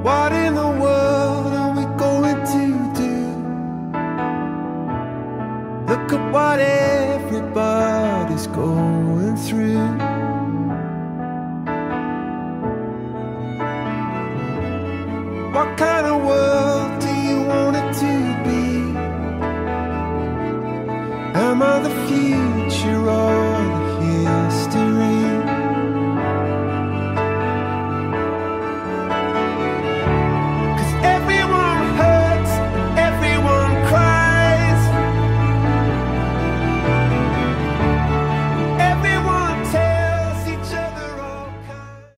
What in the world are we going to do? Look at what everybody's going through. What kind of world do you want it to be? Am I the